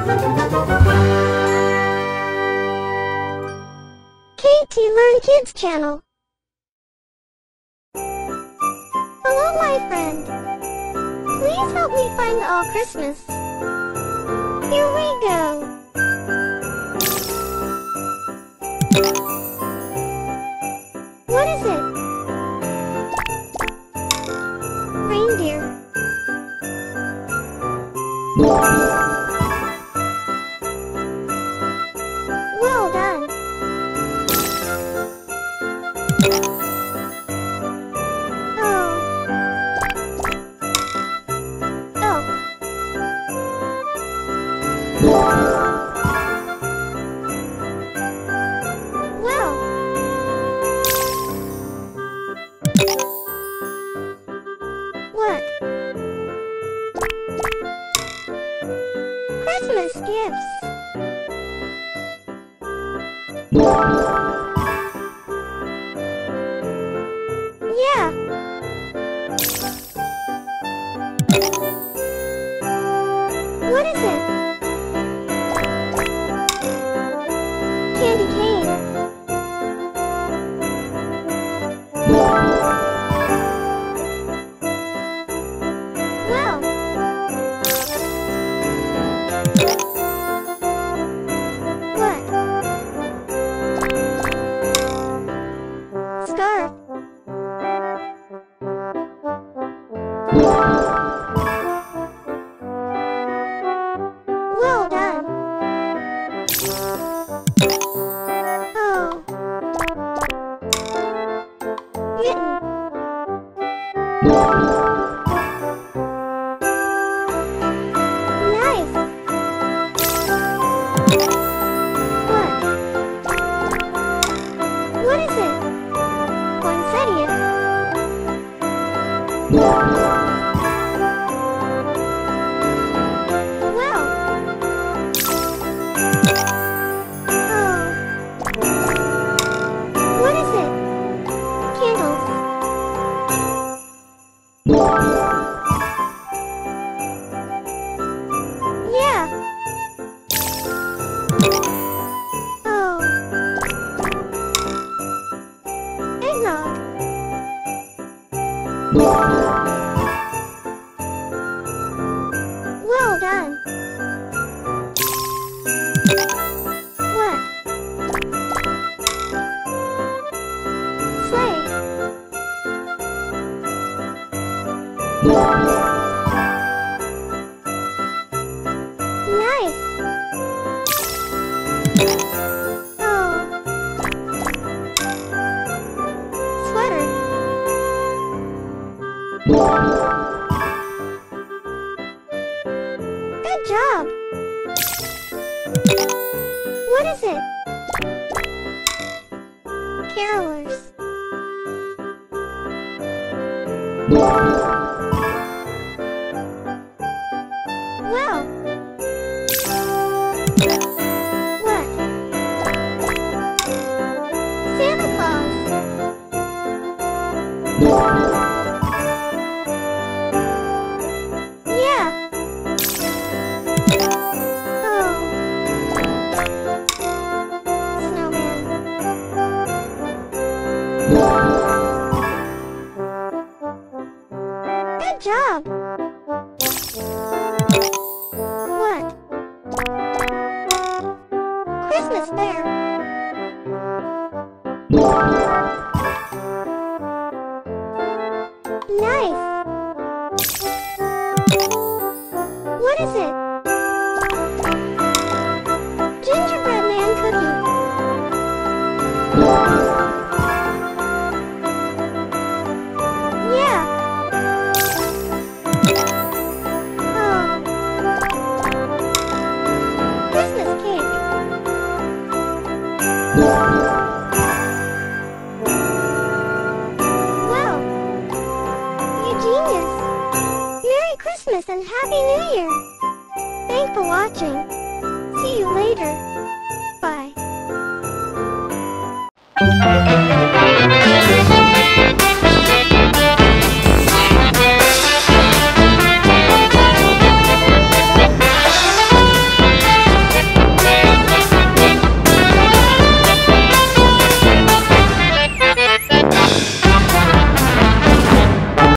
Katie Learn Kids channel. Hello, my friend. Please help me find All Christmas. Here we go. What is it? Reindeer. Well done. What? Christmas gifts. Yeah. What is it? Candy cane. Well. What? Scarf. Well done. Oh. Mitten. Nice. What? What is it? Poinsettia. Well. Oh. What is it? Candles. Yeah. Oh. Eggnog. Well done. What? Sleigh. Nice. Oh. Sweater. Good job. What is it? Carolers. Well. What? Santa Claus. Yeah. Oh. Snowman. Good job. What? Christmas bear. Nice. What is it? Gingerbread man cookie. Yeah. Oh. Christmas cake. Well, you genius. Merry Christmas and Happy New Year. Thanks for watching. See you later. Bye.